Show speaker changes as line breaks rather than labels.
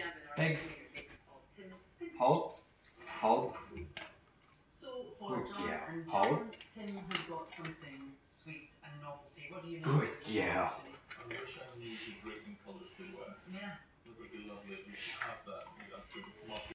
Pig. Hold. Hold.
So for
Good
John
girl.
and
Hold.
John, Tim has got something sweet and novelty. What do you know?
Good girl.
I wish I knew the dressing colours they wear.
Yeah.
That would be lovely. We should have that. I'm sure the market